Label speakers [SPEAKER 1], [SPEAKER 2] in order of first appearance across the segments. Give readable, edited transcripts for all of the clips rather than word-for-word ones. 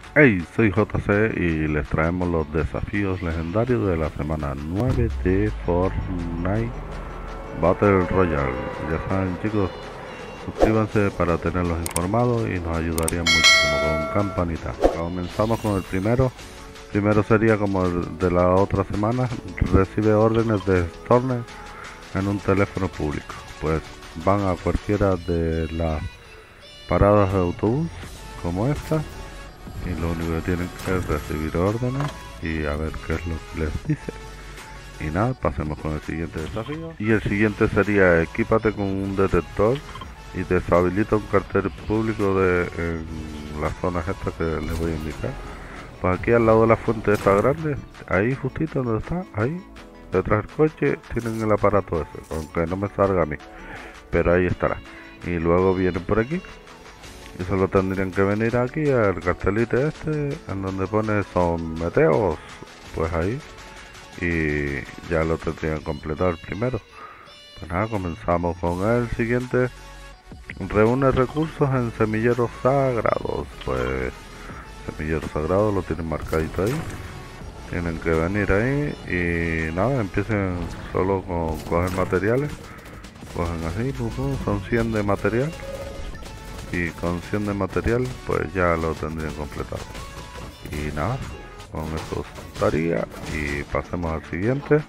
[SPEAKER 1] Hey, soy JC y les traemos los desafíos legendarios de la semana 9 de Fortnite Battle Royale. Ya saben, chicos, suscríbanse para tenerlos informados y nos ayudarían muchísimo con campanita. Comenzamos con el primero. Primero sería como el de la otra semana, recibe órdenes de Storm en un teléfono público. Pues van a cualquiera de las paradas de autobús como esta y lo único que tienen que es recibir órdenes y a ver qué es lo que les dice. Y nada, pasemos con el siguiente desafío. Y el siguiente sería equípate con un detector y deshabilita un cartel público en las zonas estas que les voy a indicar. Pues aquí al lado de la fuente esta grande, ahí justito donde está, ahí, detrás del coche, tienen el aparato ese, aunque no me salga a mí, pero ahí estará. Y luego vienen por aquí y solo tendrían que venir aquí al cartelito este en donde pone someteos, pues ahí, y ya lo tendrían completado el primero. Pues nada, comenzamos con el siguiente. Reúne recursos en semilleros sagrados. Pues semilleros sagrados lo tienen marcadito ahí, tienen que venir ahí y nada, empiecen solo con coger materiales, cogen así, son 100 de material y con 100 de material pues ya lo tendrían completado. Y nada, con eso estaría y pasemos al siguiente.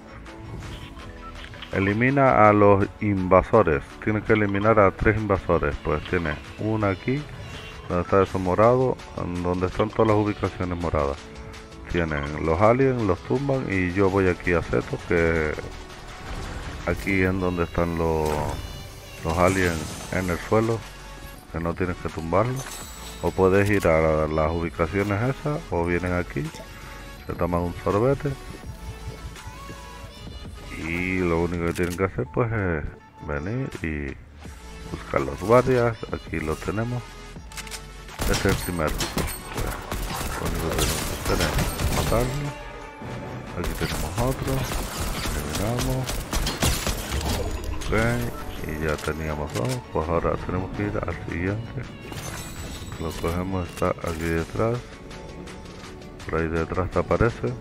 [SPEAKER 1] Elimina a los invasores. Tienes que eliminar a 3 invasores. Pues tiene una aquí donde está eso morado, donde están todas las ubicaciones moradas. Tienen los aliens, los tumban y yo voy aquí a Zeto, que aquí en donde están los aliens en el suelo, que no tienes que tumbarlos. O puedes ir a las ubicaciones esas, o vienen aquí, se toman un sorbete y lo único que tienen que hacer pues es venir y buscar los guardias. Aquí los tenemos. Este es el primero. Pues, lo único que tenemos que hacer es matarlo. Aquí tenemos otro. Eliminamos. Ok. Y ya teníamos dos. Pues ahora tenemos que ir al siguiente. Lo cogemos, está aquí detrás. Por ahí detrás te aparece.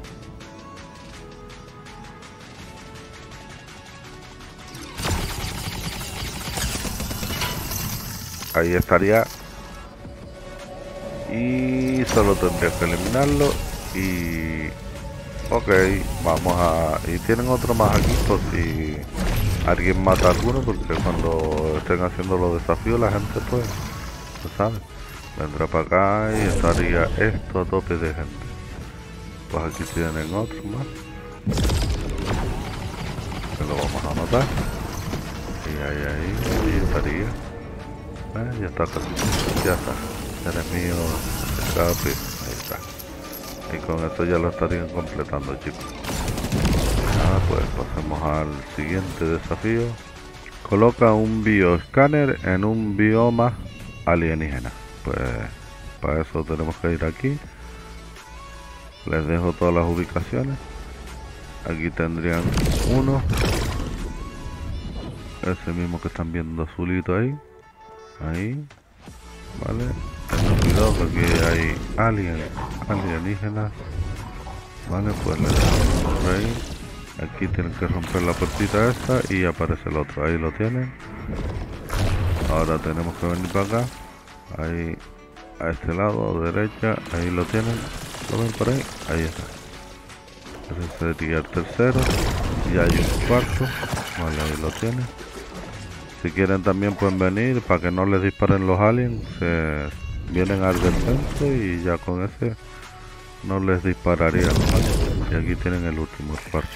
[SPEAKER 1] Ahí estaría. Y solo tendría que eliminarlo. Y ok, vamos a... Y tienen otro más aquí por si alguien mata a alguno, porque cuando estén haciendo los desafíos la gente pues sabe, vendrá para acá y estaría esto a tope de gente. Pues aquí tienen otro más que lo vamos a matar. Y ahí estaría. Ya está casi, ya está. Eres mío, escape, ahí está. Y con eso ya lo estarían completando, chicos. Nada, pues pasemos al siguiente desafío. Coloca un bioescáner en un bioma alienígena. Pues para eso tenemos que ir aquí. Les dejo todas las ubicaciones. Aquí tendrían uno, ese mismo que están viendo azulito ahí. Ahí, vale. Tengan cuidado porque hay alienígenas. Vale, pues le dejamos por ahí. Aquí tienen que romper la puertita esta y aparece el otro. Ahí lo tienen. Ahora tenemos que venir para acá. Ahí, a este lado, a derecha. Ahí lo tienen. ¿Lo ven por ahí? Ahí está. Ese sería el tercero. Y hay un cuarto. Vale, ahí lo tienen. Si quieren también pueden venir para que no les disparen los aliens. Se vienen al del centro y ya con ese no les dispararía los aliens. Y aquí tienen el último, el cuarto.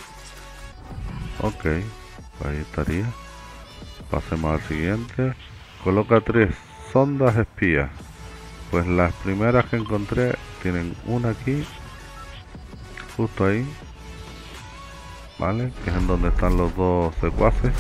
[SPEAKER 1] Ok, ahí estaría. Pasemos al siguiente. Coloca 3 sondas espías. Pues las primeras que encontré tienen una aquí, justo ahí, vale, que es en donde están los dos secuaces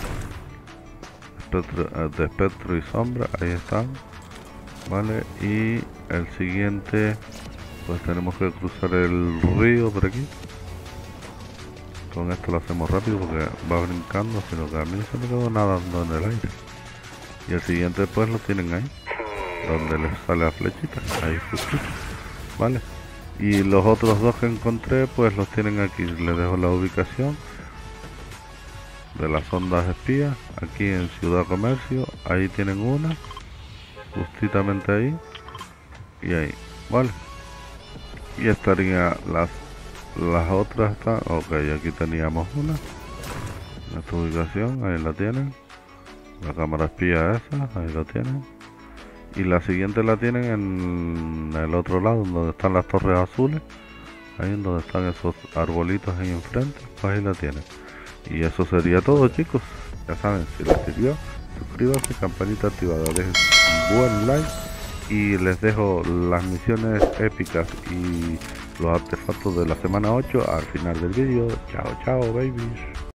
[SPEAKER 1] de espectro y sombra. Ahí están, vale. Y el siguiente, pues tenemos que cruzar el río por aquí. Con esto lo hacemos rápido porque va brincando, sino que a mí se me quedó nadando en el aire. Y el siguiente pues lo tienen ahí, donde les sale la flechita, ahí justito. ¿vale? Y los otros dos que encontré pues los tienen aquí. Les dejo la ubicación de las ondas espías aquí en Ciudad Comercio. Ahí tienen una, justamente ahí y ahí, ¿vale? Y estaría las otras están, ok, aquí teníamos una en esta ubicación, ahí la tienen, la cámara espía esa, ahí la tienen, y la siguiente la tienen en el otro lado donde están las torres azules, ahí en donde están esos arbolitos ahí enfrente, pues ahí la tienen. Y eso sería todo, chicos. Ya saben, si les sirvió, suscríbanse, campanita activada, dejen un buen like y les dejo las misiones épicas y los artefactos de la semana 8 al final del vídeo. Chao, chao, babies.